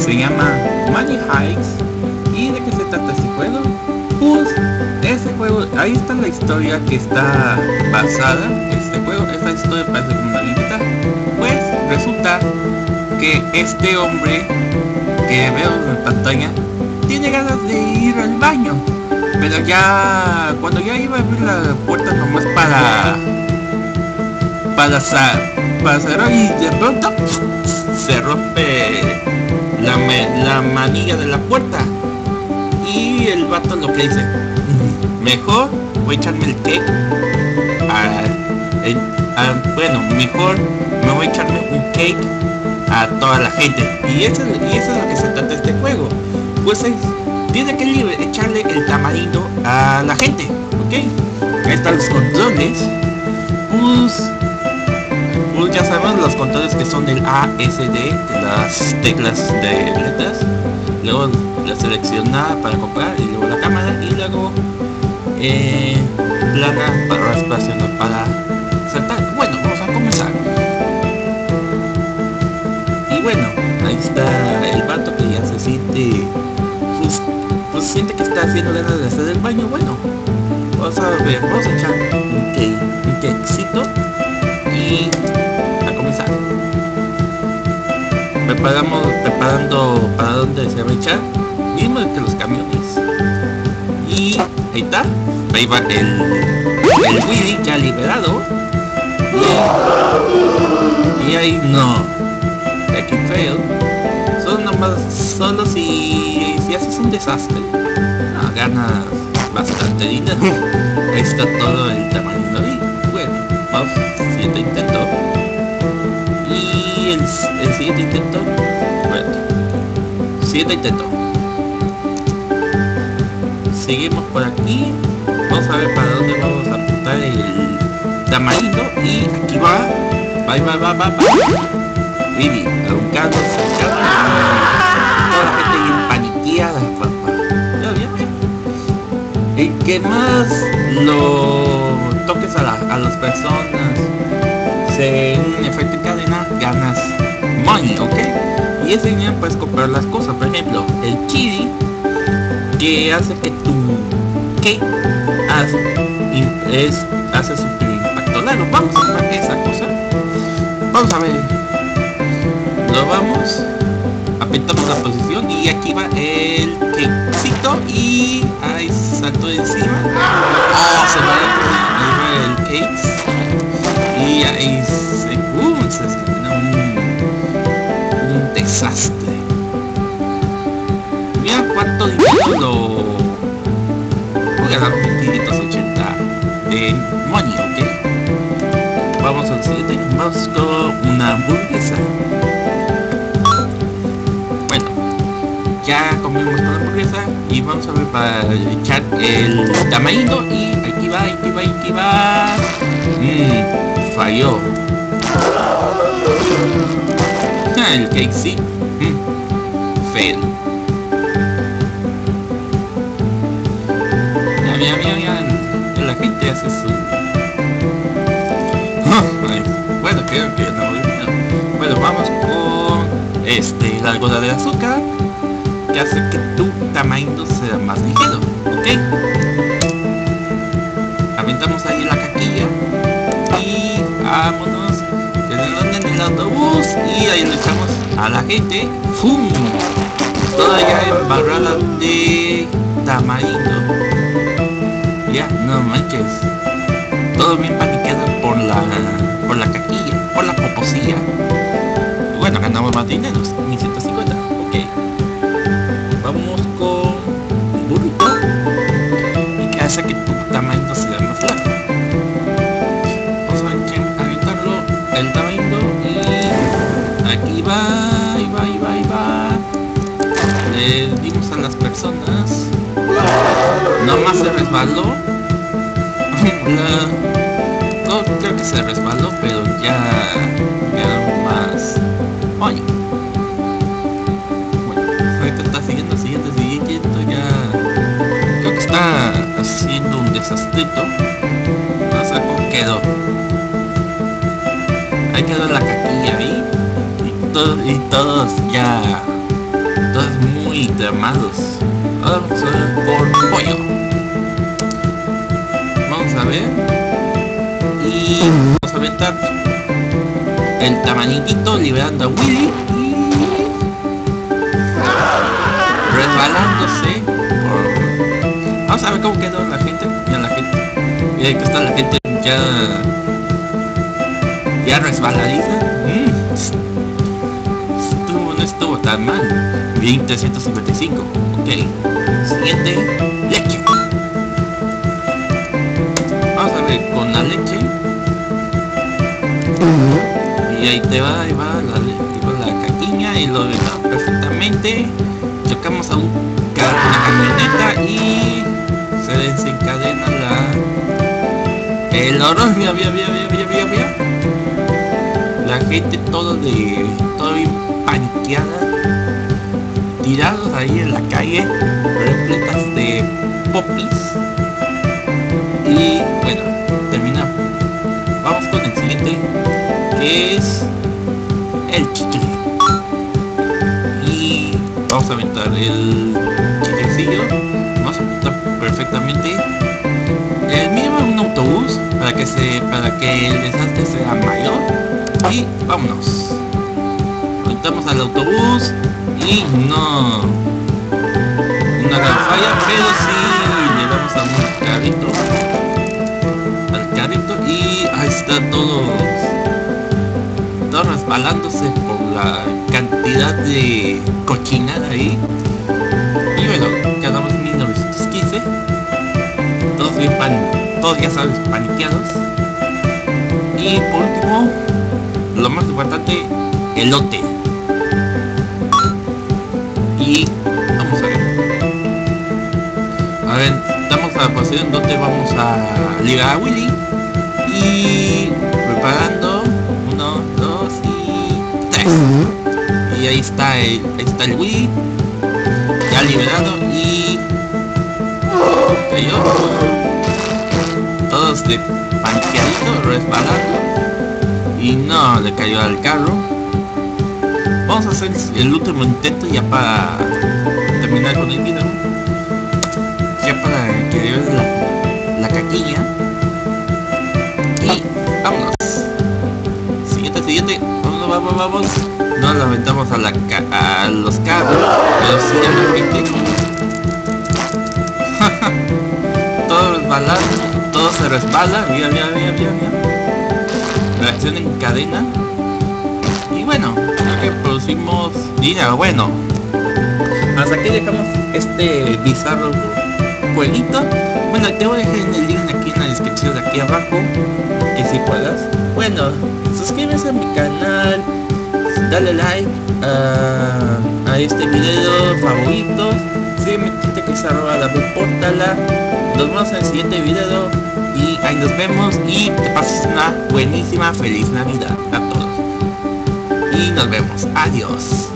se llama Money Heist. ¿Y de qué se trata este juego? Pues este juego, ahí está la historia que está basada. Este juego, esta historia parece como una libreta. Pues resulta que este hombre que veo en pantalla tiene ganas de ir al baño, pero ya cuando ya iba a abrir la puerta nomás para cerrar, y de pronto se rompe la manilla de la puerta y el vato lo que dice: mejor voy a echarme el cake bueno, mejor me voy a echarme un cake a toda la gente. Y eso es lo que se trata este juego. Pues tiene que echarle el tamarindo a la gente, ¿ok? Ahí están los controles. Pues ya sabemos los controles que son del A, S, D, las teclas de letras. Luego la seleccionada para comprar, y luego la cámara, y luego plana para espaciar para saltar. Bueno, vamos a comenzar. Y bueno, ahí está el vato que ya se siente, pues siente que está haciendo ganas de hacer el baño. Bueno, vamos a ver, vamos a echar un cakecito y a comenzar. Preparando para dónde se va a echar, mismo que los camiones. Y ahí está, ahí va el Willy ya liberado. Y ahí no, aquí fail. Solo si haces un desastre, no, ganas bastante dinero. Ahí está todo el tamaño ahí. Bueno, vamos, siguiente intento. Y el siguiente intento, bueno, siguiente intento. Seguimos por aquí. Vamos a ver para dónde vamos a apuntar el tamarindo. Y aquí va. Vivi, ahorcando, cercano. Toda la gente bien paniqueada, papá. ¿Ya bien? Y que más lo toques a las personas, un efecto en cadena, ganas money, ¿ok? Y ese dinero puedes comprar las cosas. Por ejemplo, el chili, que hace que tu cake hace super impacto largo. Vamos a ver esa cosa. Vamos a ver. Lo vamos. Apretamos la posición y aquí va el cakecito y ahí saltó encima. Se va el cake y ahí se escena un desastre. Mira cuánto dinero lo ganaron, 580 de money, ¿ok? Vamos al siguiente. Vamos con una hamburguesa. Bueno, ya comimos con la hamburguesa y vamos a ver para echar el tamarindo. Y aquí va. Falló. El cake sí. Fail. Mira. La gente hace su... Bueno, creo que no. Bueno, vamos con la algodón de azúcar, que hace que tu tamarindo sea más ligero, ¿ok? Aventamos ahí la caquilla y vámonos en el autobús y ahí lo echamos a la gente. ¡Fum! Toda ya embarrada de tamarindo. Ya, no manches. Todo bien paniqueado por la caquilla, por la poposilla. Bueno, ganamos más dinero, 1150. Ok. Vamos con un burrito. Y que hace que tu tamarindo sea más largo. Vamos a aventarlo el tamarindo y aquí va. Le dimos a las personas. Nomás se resbaló. No, creo que se resbaló, pero ya más. Oye. Bueno, ahorita está siguiendo, ya. Creo que está haciendo un desastrito. No sé cómo quedó. Ahí quedó la caquilla ahí. Y todos ya muy tramados. Ahora vamos a ver por pollo. Vamos a ver. Y vamos a aventar el tamañito liberando a Willy y resbalándose por... Vamos a ver cómo quedó la gente. Mira la gente. Mira que está la gente ya resbaladiza. No estuvo tan mal. 2355. Ok. Siguiente. Leche. Vamos a ver con la leche. Y ahí va la caquiña y lo vemos perfectamente. Chocamos a una camioneta y se desencadena el oro. Mira. La gente todo bien paniqueada, tirados ahí en la calle, repletas de popis. Y bueno, termina. Vamos con el siguiente, que es el chicle. Y vamos a aventar el chiclecillo. Vamos a aventar perfectamente. El mínimo un autobús para que el desastre sea mayor. Y vámonos. Aventamos al autobús y no una gran falla, pero sí le damos a un carrito y ahí está todo resbalándose por la cantidad de cochinada ahí. Y bueno, quedamos en 1915, todos ya sabes, paniqueados. Y por último, lo más importante, elote. Y vamos a ver. A ver, estamos a la posición donde vamos a ligar a Willy. Y preparando 1, 2 y 3. Y ahí está el Willy. Ya liberado y cayó. Todos de paniqueadito, resbalando. Y no le cayó al carro. Vamos a hacer el último intento ya para terminar con el video. Ya para que lleve la caquilla. Y vámonos. Siguiente. Vamos. No lo aventamos a los carros, pero sí a la gente. Todo resbalado, todo se resbala. Mira. Reacción en cadena. Y bueno, creo que producimos dinero. Bueno, hasta aquí dejamos este bizarro jueguito. Bueno, te voy a dejar en el link aquí en la descripción de aquí abajo, que si puedas. Bueno, suscríbete a mi canal, dale like a este video, favoritos. Sígueme en Twitter, que es @davidportala. Nos vemos en el siguiente video y ahí nos vemos y que pases una buenísima feliz Navidad a todos. Y nos vemos. Adiós.